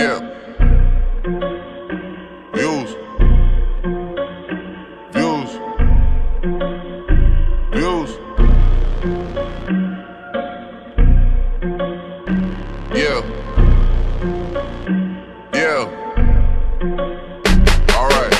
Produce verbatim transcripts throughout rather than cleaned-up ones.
Yeah. Views. Views. Views. Yeah. Yeah. Alright.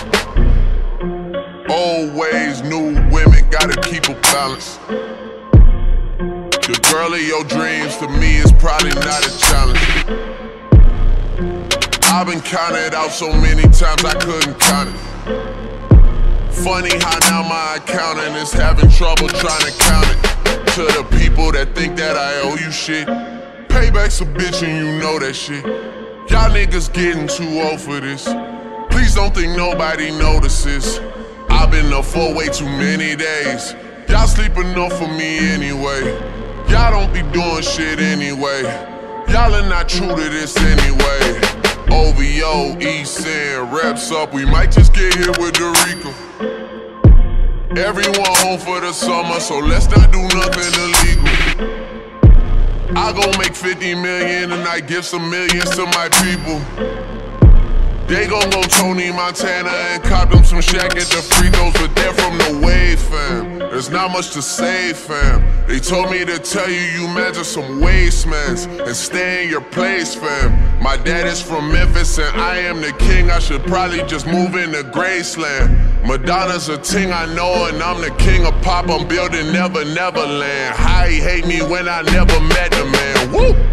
Old ways, new women, gotta keep a balance. The girl of your dreams to me is probably not a challenge. I've been counted out so many times I couldn't count it. Funny how now my accountant is having trouble trying to count it. To the people that think that I owe you shit, payback's a bitch and you know that shit. Y'all niggas getting too old for this. Please don't think nobody notices. I've been up for way too many days. Y'all sleep enough for me anyway. Y'all don't be doing shit anyway. Y'all are not true to this anyway. O V O, East End, reps up, we might just get hit with Dorico. Everyone home for the summer, so let's not do nothing illegal. I gon' make fifty million and I give some millions to my people. They gon' go Tony Montana and cop them some Shaq at the free throws, but they're from the wave, fam. There's not much to say, fam. They told me to tell you you measure some wastemans and stay in your place, fam. My dad is from Memphis and I am the king. I should probably just move into Graceland. Madonna's a ting I know and I'm the king of pop. I'm building Never Neverland. How he hate me when I never met the man. Woo!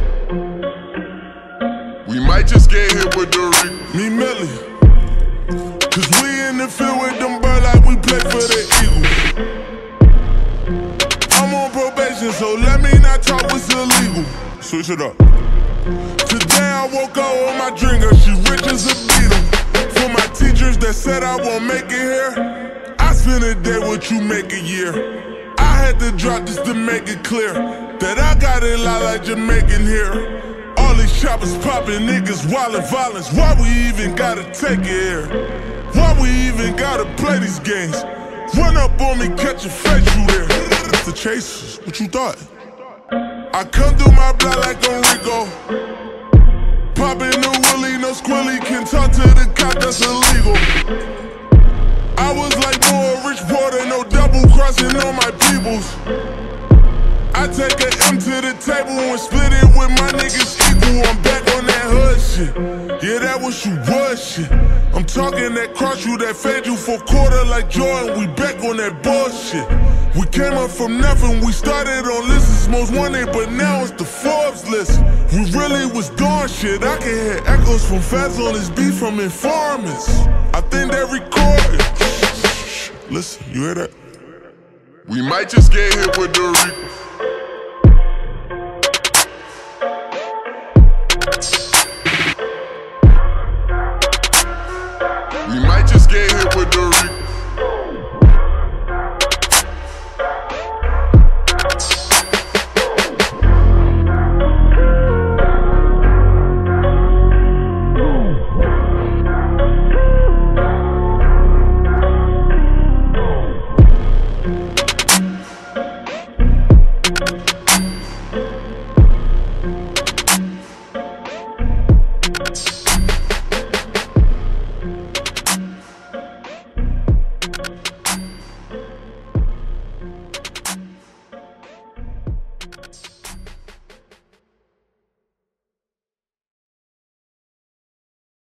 We might just get hit with Dorico. Me Millie, cause we in the field with them birds like we play for the Eagles. I'm on probation, so let me not talk what's illegal. Switch it up. Today I woke up with my drinker, she rich as a beetle. For my teachers that said I won't make it here, I spend a day what you make a year. I had to drop this to make it clear that I got it lot like Jamaican here. All these choppers poppin', niggas wildin' violence. Why we even gotta take it here? Why we even gotta play these games? Run up on me, catch a face, you there. It's the Chasers, what you thought? I come through my block like Enrico. Poppin' no Willie, no Squilly. Can talk to the cop, that's illegal. I was like more rich water, no double crossing on my peoples. I take an M to the table and split it with my niggas equal. I'm back on that hood shit. Yeah, that was you was shit. I'm talking that cross you, that fade you for quarter like Jordan. We back on that bullshit. We came up from nothing. We started on lists most wanted, but now it's the Forbes list. We really was doing shit. I can hear echoes from Faz on this beat from informants. I think they recorded. Listen, you hear that? We might just get hit with Dorico.